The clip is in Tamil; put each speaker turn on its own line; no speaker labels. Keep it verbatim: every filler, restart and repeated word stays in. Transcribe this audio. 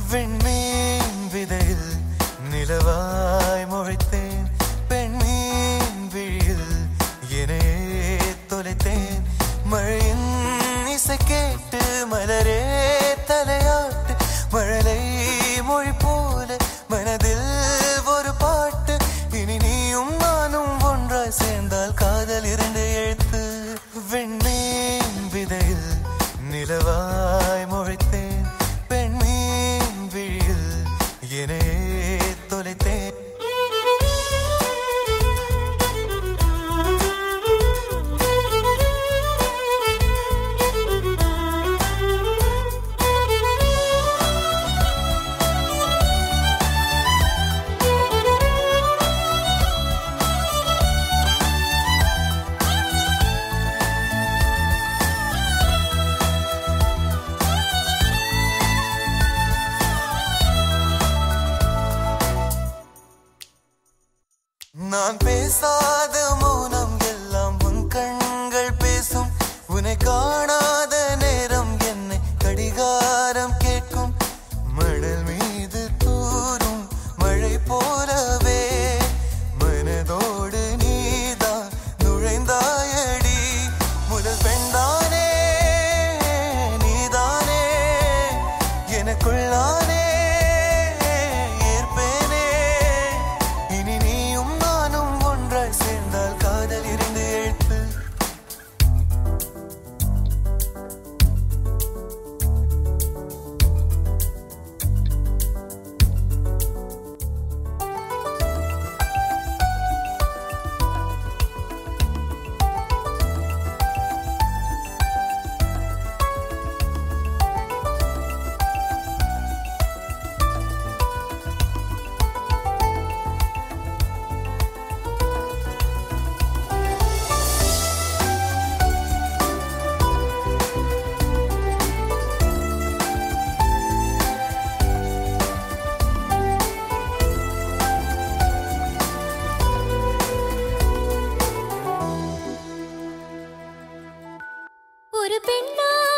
விண்மீன் விதையில் நிலவாய் முளைத்தேன், பெண்மீன் விழியில் என்னையே தொலைத்தேன். மழையின் இசை கேட்டு மலரே தலையாட்டு, மழலை மொழி போல மனதில் ஒரு பாட்டு. இனி நீயும் நானும் ஒன்றாய் சேர்ந்தால் காதல் இரண்டு எழுத்து. விண்மீன் விதையில் நிலவாய் முளைத்தேன், பெண்மீன் விழியில் என்னையே தொலைத்தேன். நான் பேசாத மௌனம் எல்லாம் உன் கண்கள் பேசும், உன்னை காணாத நேரம் என்னை கடிகாரம் கேட்கும். மணல் மீது தூரும் மழை போலவே மனதோடு நீதான் நுழைந்தாயடி. முதல் பெண்தானே நீதானே, எனக்குள்ளானே சேர்ந்தால் காதல் இரண்டு எழுத்து.
ஒரு பெண்ணா